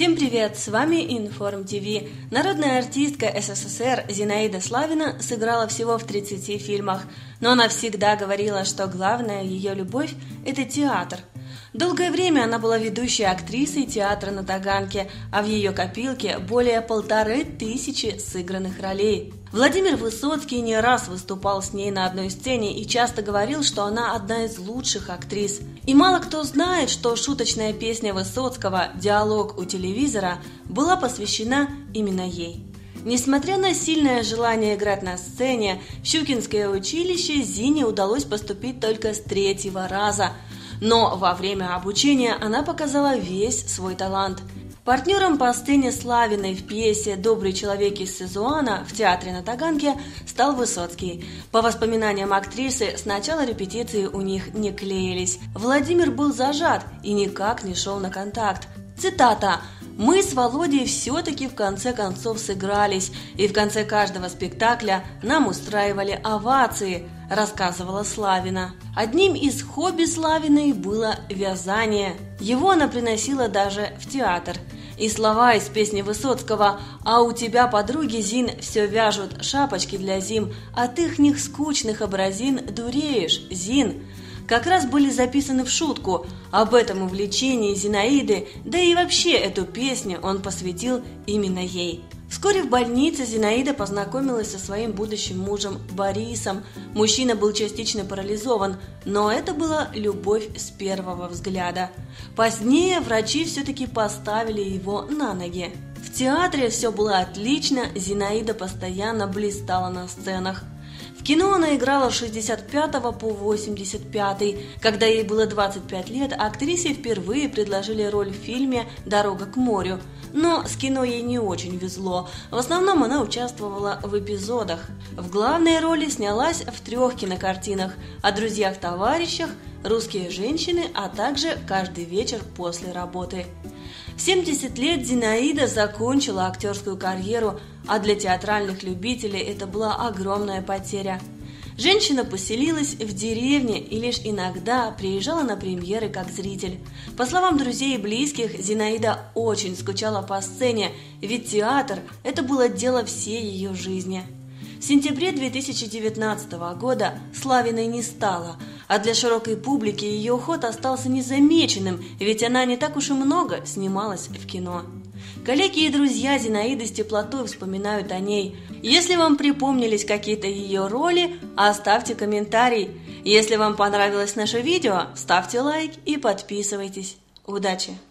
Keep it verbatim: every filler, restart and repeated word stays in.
Всем привет, с вами Информ ТВ. Народная артистка СССР Зинаида Славина сыграла всего в тридцати фильмах, но она всегда говорила, что главная ее любовь – это театр. Долгое время она была ведущей актрисой театра на Таганке, а в ее копилке более полторы тысячи сыгранных ролей. Владимир Высоцкий не раз выступал с ней на одной сцене и часто говорил, что она одна из лучших актрис. И мало кто знает, что шуточная песня Высоцкого «Диалог у телевизора» была посвящена именно ей. Несмотря на сильное желание играть на сцене, в Щукинское училище Зине удалось поступить только с третьего раза. Но во время обучения она показала весь свой талант. Партнером по сцене Славиной в пьесе «Добрый человек из Сызуана» в театре на Таганке стал Высоцкий. По воспоминаниям актрисы, с начала репетиции у них не клеились. Владимир был зажат и никак не шел на контакт. Цитата: «Мы с Володей все-таки в конце концов сыгрались, и в конце каждого спектакля нам устраивали овации», рассказывала Славина. Одним из хобби Славиной было вязание. Его она приносила даже в театр. И слова из песни Высоцкого «А у тебя, подруги, Зин, все вяжут шапочки для зим, от ихних скучных образин дуреешь, Зин», как раз были записаны в шутку. Об этом увлечении Зинаиды, да и вообще эту песню он посвятил именно ей. Вскоре в больнице Зинаида познакомилась со своим будущим мужем Борисом. Мужчина был частично парализован, но это была любовь с первого взгляда. Позднее врачи все-таки поставили его на ноги. В театре все было отлично, Зинаида постоянно блистала на сценах. В кино она играла с шестьдесят пятого по восемьдесят пятый. Когда ей было двадцать пять лет, актрисе впервые предложили роль в фильме «Дорога к морю». Но с кино ей не очень везло. В основном она участвовала в эпизодах. В главной роли снялась в трех кинокартинах: «О друзьях-товарищах», «Русские женщины», а также «Каждый вечер после работы». В семьдесят лет Зинаида закончила актерскую карьеру, а для театральных любителей это была огромная потеря. Женщина поселилась в деревне и лишь иногда приезжала на премьеры как зритель. По словам друзей и близких, Зинаида очень скучала по сцене, ведь театр – это было дело всей ее жизни. В сентябре две тысячи девятнадцатого года Славиной не стало, а для широкой публики ее уход остался незамеченным, ведь она не так уж и много снималась в кино. Коллеги и друзья Зинаиды с теплотой вспоминают о ней. Если вам припомнились какие-то ее роли, оставьте комментарий. Если вам понравилось наше видео, ставьте лайк и подписывайтесь. Удачи!